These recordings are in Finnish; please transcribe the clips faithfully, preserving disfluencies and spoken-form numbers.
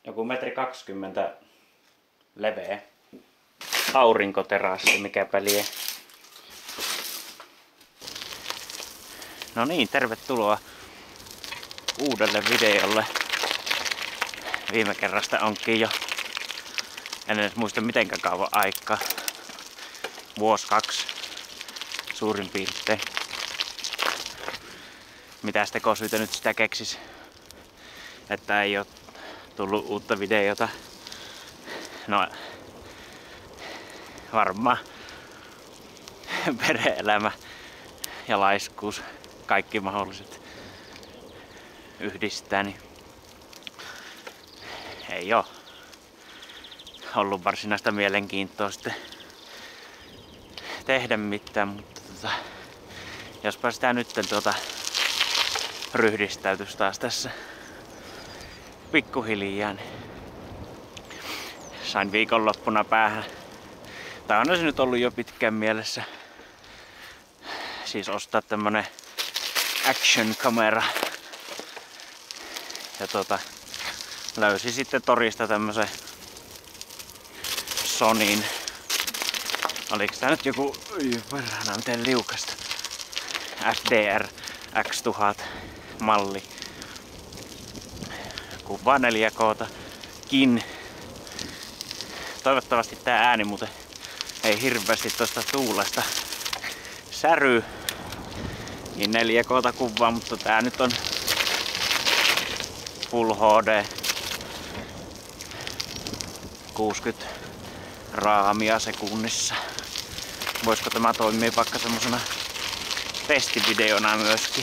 joku metri kaksikymmentä leveä aurinkoterassi, mikä väliä. No niin, tervetuloa uudelle videolle. Viime kerrasta onkin jo, en edes muista mitenkä kauan aikaa. Vuosi kaksi suurin piirtein. Mitäs tekosyytä nyt sitä keksis, että ei oo tullut uutta videota. No varmaan perhe-elämä ja laiskuus, kaikki mahdolliset yhdistää, niin ei oo ollut varsinaista mielenkiintoa sitten tehdä mitään, mutta tota, jospa sitä nyt tuota ryhdistäytys taas tässä pikkuhiljaa, niin sain viikonloppuna päähän, tai on se nyt ollut jo pitkään mielessä, siis ostaa tämmönen action kamera. Ja tota, löysin sitten torista tämmösen Sonyn, oliks tää nyt joku, perhana miten liukasta, F D R X tuhat malli. Kuvaa neljä K-kin. Toivottavasti tää ääni muuten ei hirveästi tosta tuulesta säry. Niin neljä K kuvaa, mutta tää nyt on Full H D. kuusikymmentä raamia sekunnissa. Voisiko tämä toimia vaikka semmosena testivideona myöskin?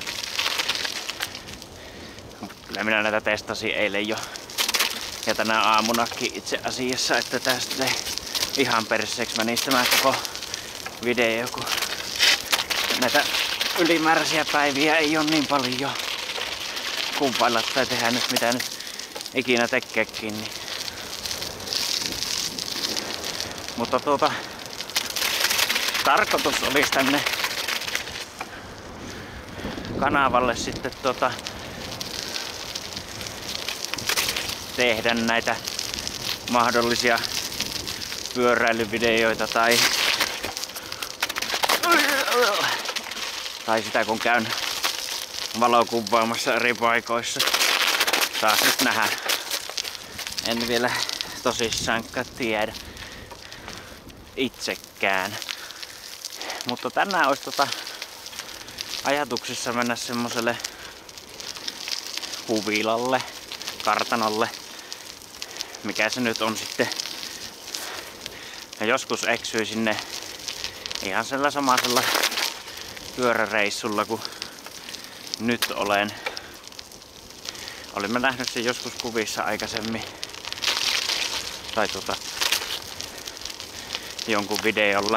Kyllä minä näitä testasin eilen jo. Ja tänä aamunakin itse asiassa, että tästä ei ihan perseeksi menisi tämä koko video, kun näitä ylimääräisiä päiviä ei ole niin paljon kuvailla tai tehdä nyt mitä nyt ikinä tekeekin. Niin. Mutta tuota, tarkoitus olisi tänne kanavalle sitten tuota tehdä näitä mahdollisia pyöräilyvideoita tai tai sitä kun käyn valokuvaamassa eri paikoissa. Taas nyt nähdään. En vielä tosissaankaan tiedä itsekään. Mutta tänään olisi tota ajatuksissa mennä semmoselle huvilalle, kartanolle, mikä se nyt on sitten. Ja joskus eksyin sinne ihan sillä samaisella pyöräreissulla kuin nyt olen. Olimme nähnyt sen joskus kuvissa aikaisemmin. Tai tuota jonkun videolla.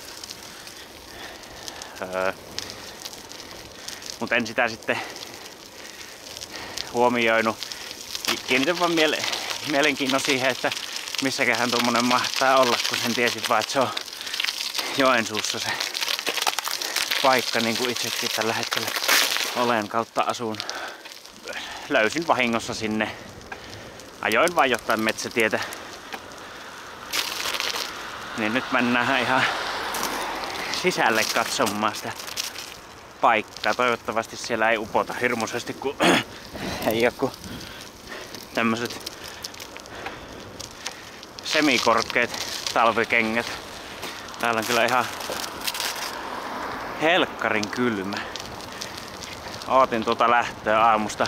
Öö, mutta en sitä sitten huomioinut. Kiinnitän vaan miele mielenkiinnon siihen, että missäköhän tuommoinen mahtaa olla, kun sen tiesin vaan, että se on Joensuussa se paikka, niin kuin itsekin tällä hetkellä olen kautta asun. Löysin vahingossa sinne. Ajoin vain jotain metsätietä. Niin nyt mennään ihan sisälle katsomaan sitä paikkaa. Toivottavasti siellä ei upota hirmuisesti, kun ei ole kuin tämmöset semikorkeat talvikengät. Täällä on kyllä ihan helkkarin kylmä. Ootin tuota lähtöä aamusta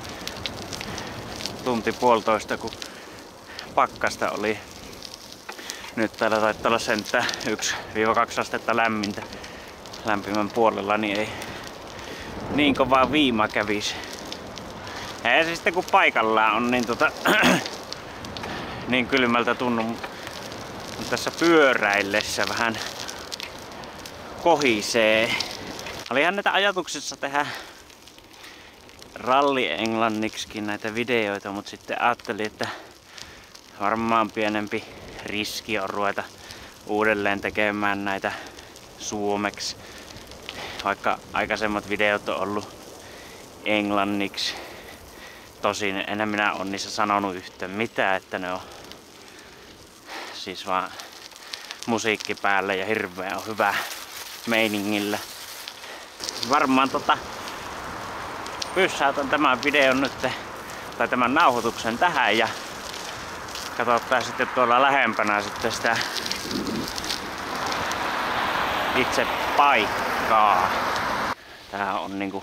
tunti puolitoista, kun pakkasta oli. Nyt täällä taitaa olla sentään yksi kaksi astetta lämmintä lämpimän puolella, niin ei niin kovaa viima kävisi. Ja se sitten kun paikallaan on niin, tota, niin kylmältä tunnu, mutta tässä pyöräillessä vähän kohisee. Olihan näitä ajatuksissa tehdä ralli englanniksikin näitä videoita, mutta sitten ajattelin, että varmaan pienempi riski on ruveta uudelleen tekemään näitä suomeksi. Vaikka aikaisemmat videot on ollut englanniksi. Tosin en minä ole niissä sanonut yhtään mitään, että ne on siis vaan musiikki päällä ja hirveän on hyvä meiningillä. Varmaan tota pysäytän tämän videon nyt tai tämän nauhoituksen tähän ja katsotaan sitten tuolla lähempänä sitten sitä itse paikkaa. Tää on niinku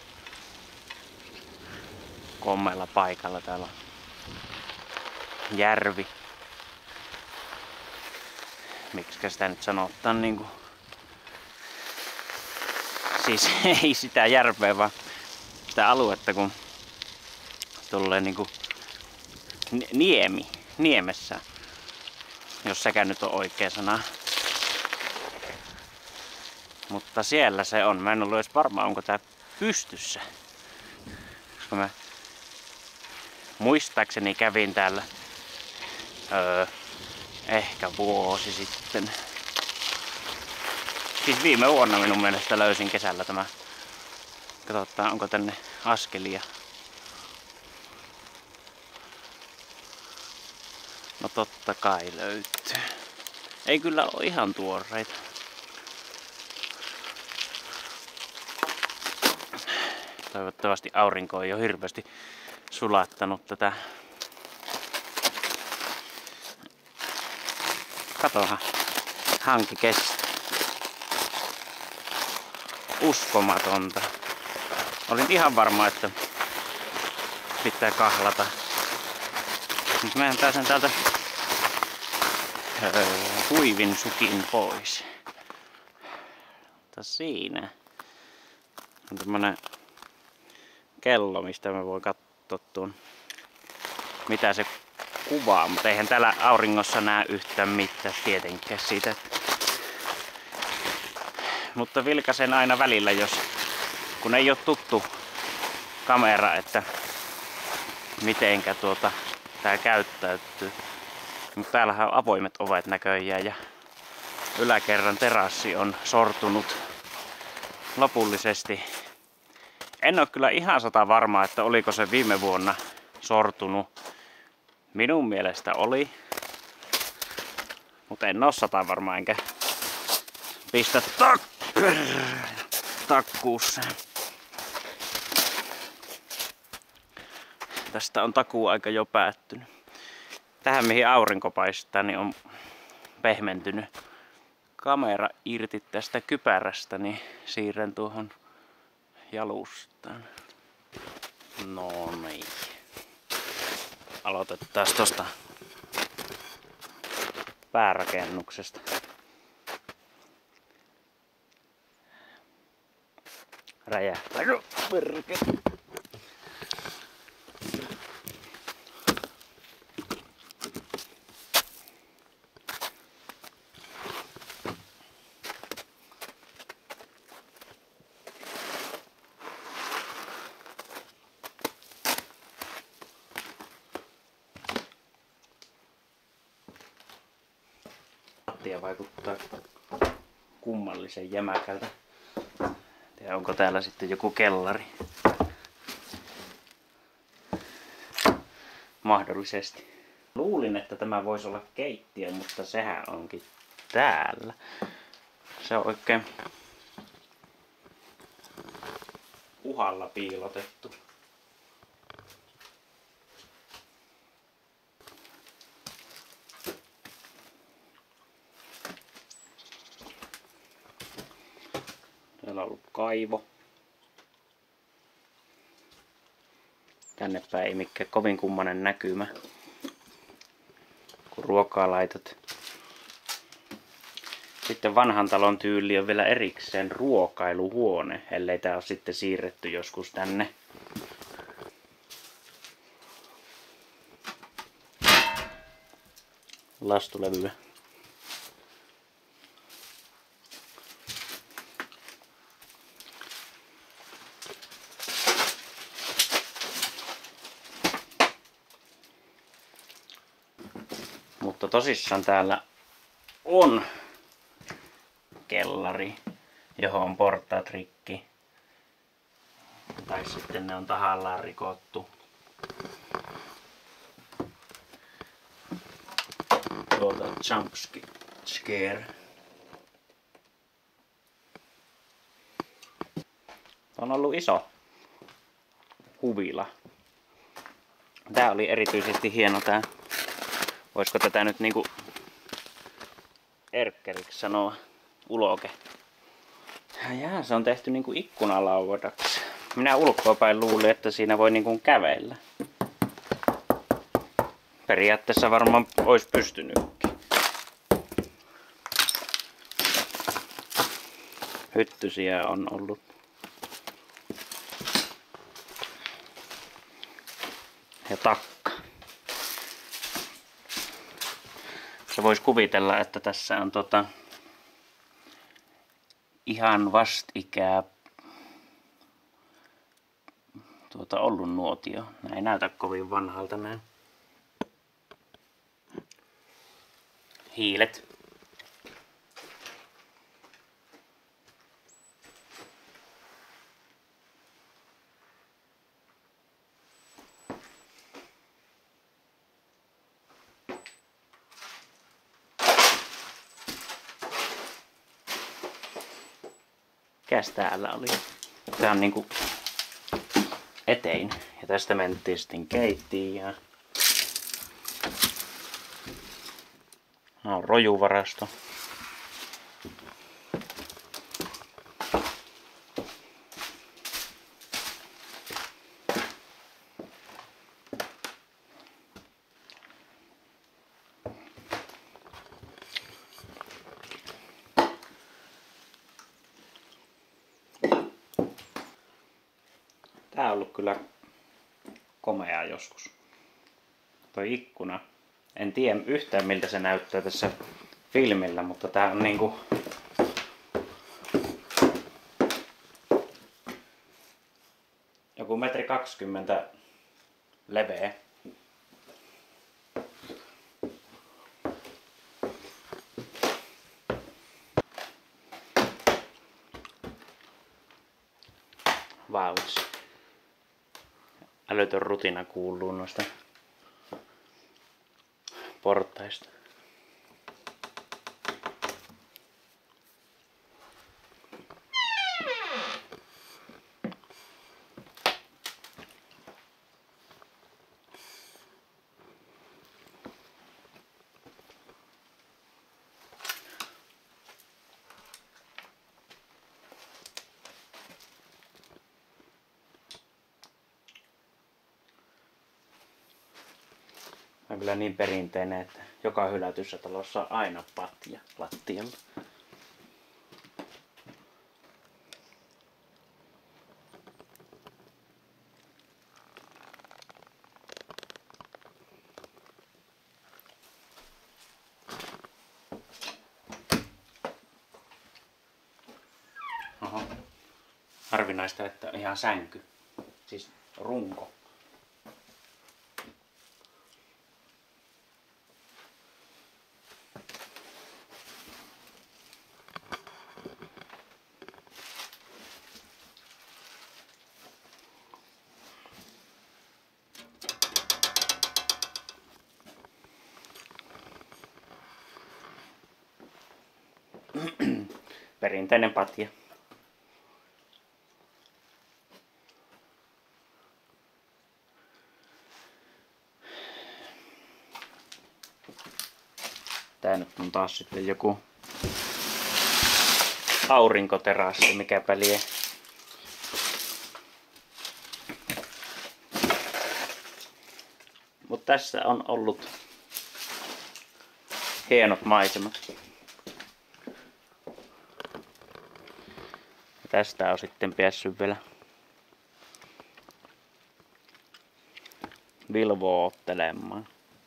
kommella paikalla. Täällä on järvi. Miksikä sitä nyt sanotaan niinku. Siis ei sitä järveä vaan sitä aluetta kun tulee niinku niemi. Niemessä. Jos sekään nyt on oikea sana. Mutta siellä se on. Mä en ollut edes varma onko tää pystyssä. Koska mä muistaakseni kävin täällä öö, ehkä vuosi sitten. Siis viime vuonna minun mielestä löysin kesällä tämä. Katsotaan onko tänne askelia. No totta kai löytyy. Ei kyllä ole ihan tuoreita. Toivottavasti aurinko ei ole hirveästi sulattanut tätä. Katohan, hanki kestää. Uskomatonta. Olin ihan varma, että pitää kahlata. Nyt mä pääsen täältä öö, kuivin sukin pois. Mutta siinä on tämmönen kello, mistä mä voin katsoa tuon, mitä se kuvaa, mutta eihän täällä auringossa näe yhtään mitään tietenkään siitä. Mutta vilkasen aina välillä, jos kun ei ole tuttu kamera, että mitenkä tuota tää käyttäytyy. Mutta täällähän on avoimet ovet näköjään ja yläkerran terassi on sortunut lopullisesti. En ole kyllä ihan sata varmaa, että oliko se viime vuonna sortunut. Minun mielestä oli. Mutta en ole sata varmaa enkä pistä tak takkuussa. Tästä on takuaika jo päättynyt. Tähän mihin aurinko paistaa, niin on pehmentynyt kamera irti tästä kypärästä, niin siirrän tuohon jalustaan. No niin. Aloitetaan tosta päärakennuksesta. Räjähtää. No, perkele. Lattia vaikuttaa kummallisen jämäkältä. Ja onko täällä sitten joku kellari? Mahdollisesti. Luulin, että tämä voisi olla keittiö, mutta sehän onkin täällä. Se on oikein uhalla piilotettu. Täällä on ollut kaivo. Tänne päin ei mikään kovin kummanen näkymä, kun ruokaa laitat. Sitten vanhan talon tyyli on vielä erikseen ruokailuhuone, ellei tää ole sitten siirretty joskus tänne. Lastulevyä. Mutta tosissaan täällä on kellari, johon on portaat rikki. Tai sitten ne on tahallaan rikottu. Tuolta jump scare. On ollut iso huvila. Tää oli erityisesti hieno tää. Voisiko tätä nyt niinku erkkeriksi sanoa? Uloke. Jää, se on tehty niinku ikkunalaudaksi. Minä ulkoapäin luulin, että siinä voi niinku kävellä. Periaatteessa varmaan olisi pystynytkin. Hyttysiä on ollut. Ja takka. Se voisi kuvitella, että tässä on tota ihan vastikää tuota ollut nuotio. Nää ei näytä kovin vanhalta näin. Hiilet. Mikäs täällä oli? Tää on niinku etein. Ja tästä mentiin sitten keittiin ja no, rojuvarasto. Tää on ollut kyllä komea joskus. Toi ikkuna. En tiedä yhtään miltä se näyttää tässä filmillä, mutta tää on niinku joku metri kaksikymmentä leveä. Vauhtis. Älytön rutina kuuluu noista portaista. On kyllä niin perinteinen, että joka hylätyssä talossa on aina patja lattialla. Oho. Harvinaista, että on ihan sänky. Siis runko. Perinteinen patja. Tää nyt on taas sitten joku aurinkoterassi, mikäpä lie. Mut tässä on ollut hienot maisemat. Tästä on sitten päässyt vielä vilvoottelemaan.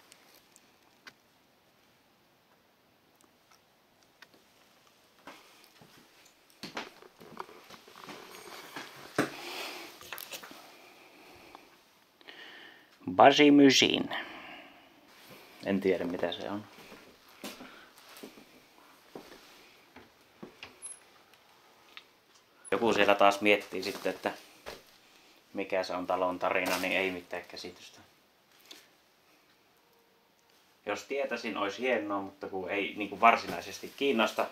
Basimysin. En tiedä mitä se on. Joku siellä taas miettii sitten, että mikä se on talon tarina, niin ei mitään käsitystä. Jos tietäisin, olisi hienoa, mutta kun ei niin kuin varsinaisesti kiinnosta,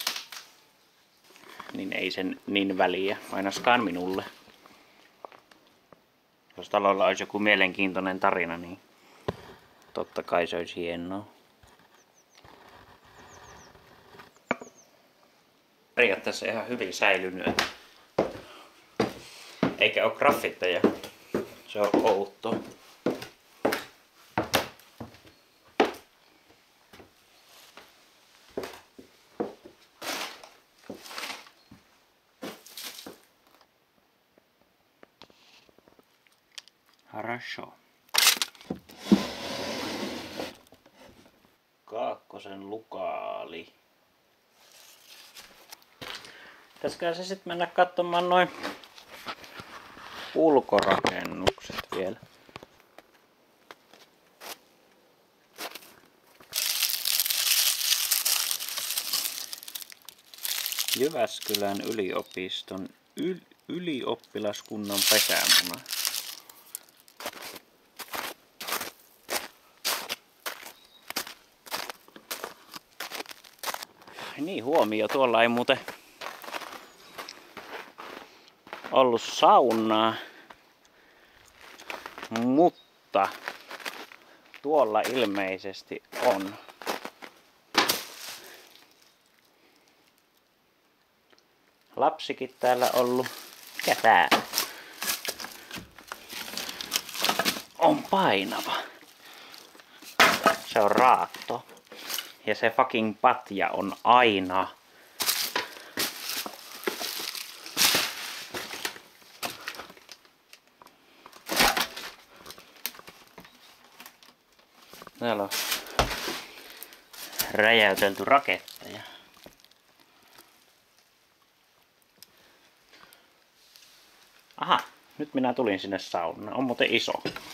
niin ei sen niin väliä, ainakaan minulle. Jos talolla olisi joku mielenkiintoinen tarina, niin totta kai se olisi hienoa. Periaatteessa ihan hyvin säilynyt. Eikä ole graffitteja. Se on outo. Хорошо. Kaakkosen lukaali. Pitäisikö se sitten mennä katsomaan noin ulkorakennukset vielä. Jyväskylän yliopiston yl ylioppilaskunnan pesämuna. Niin, huomio, tuolla ei muuten ollut saunaa, mutta tuolla ilmeisesti on. Lapsikin täällä ollut. Mikä tää on painava? Se on raatto. Ja se fucking patja on aina. Täällä on räjäytelty raketteja. Aha, nyt minä tulin sinne saunaan. On muuten iso.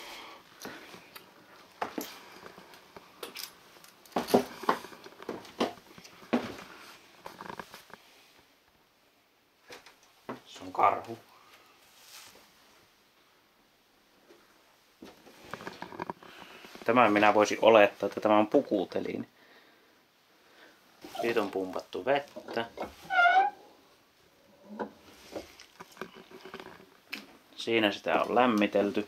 Se on karhu. Tämän minä voisin olettaa, että tämä on pukutelin. Siitä on pumpattu vettä. Siinä sitä on lämmitelty.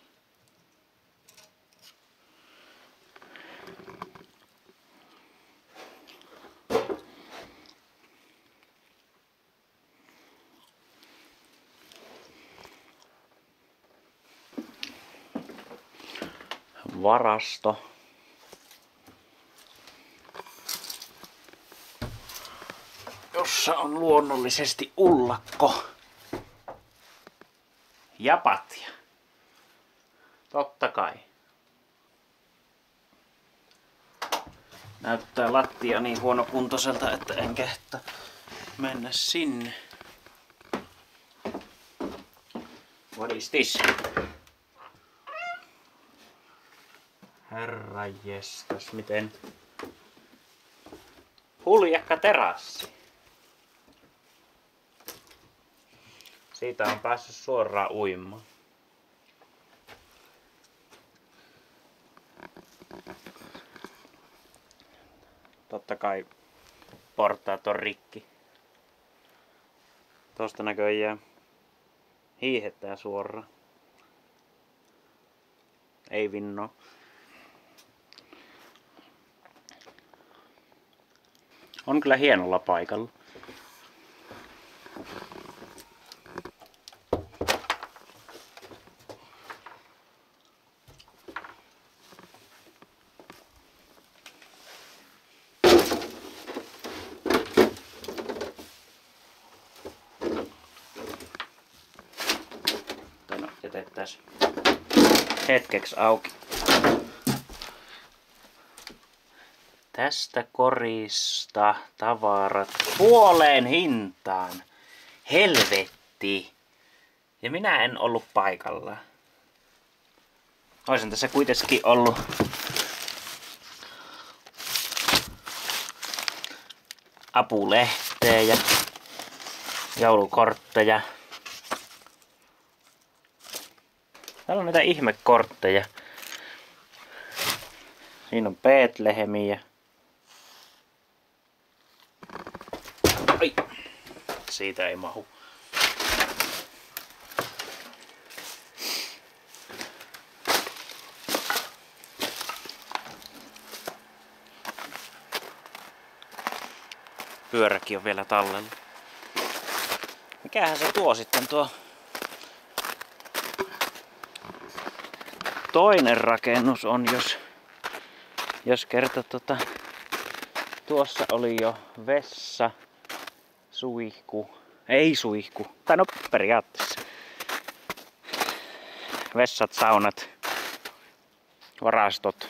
Varasto. Jossa on luonnollisesti ullakko. Ja patja. Totta kai. Näyttää lattia niin huonokuntoiselta, että en kehtaa mennä sinne. What is this? Herranjestas, miten huljakka terassi. Siitä on päässyt suoraan uimaan. Totta kai portaat on rikki. Tosta näköjään hiihettää suoraan. Ei vinno. On kyllä hienolla paikalla. No, jätettäisiin hetkeksi auki. Tästä korista tavarat puoleen hintaan. Helvetti. Ja minä en ollut paikalla. Olisin tässä kuitenkin ollut apulehteä ja joulukortteja. Täällä on näitä ihmekortteja. Siinä on Betlehemiä. Ai. Siitä ei mahu. Pyöräkin on vielä tallella. Mikähän se tuo sitten tuo toinen rakennus on, jos, jos kerta tota, tuossa oli jo vessa, suihku, ei suihku, tai no periaatteessa. Vessat, saunat, varastot.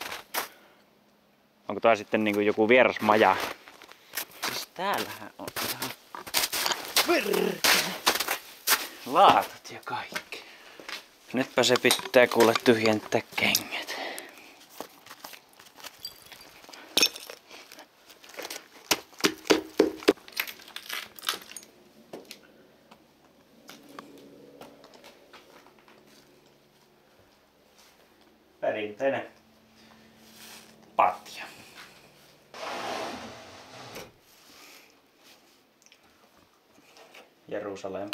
Onko tää sitten niinku joku vieras maja? Siis täällähän on ihan perkele laatat ja kaikki. Nytpä se pitää kuule tyhjentää kengät. Perinteinen patja. Jerusalem.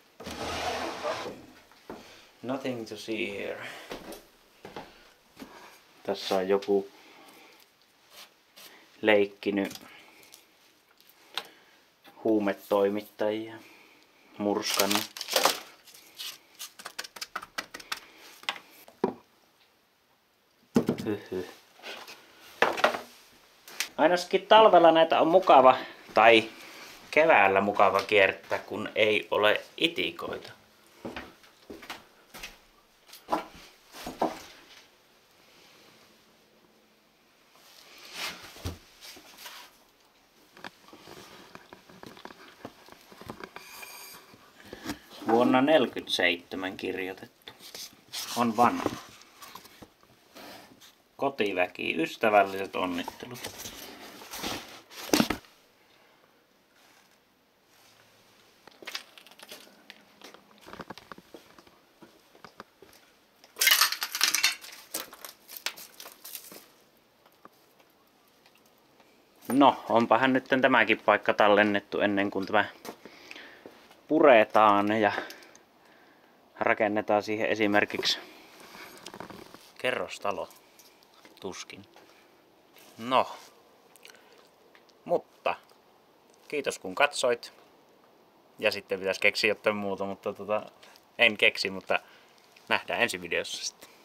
Nothing to see here. Tässä on joku leikkinyt huumetoimittajia, murskannut. Hyhy. Ainakin talvella näitä on mukava, tai keväällä mukava kiertää, kun ei ole itikoita. Vuonna neljäkymmentäseitsemän kirjoitettu. On vanha. Kotiväki, ystävälliset onnittelut. No, onpahan nyt tämäkin paikka tallennettu ennen kuin tämä puretaan ja rakennetaan siihen esimerkiksi kerrostalo. Tuskin. No. Mutta kiitos kun katsoit. Ja sitten pitäisi keksiä jotain muuta, mutta tota, en keksi, mutta nähdään ensi videossa sitten.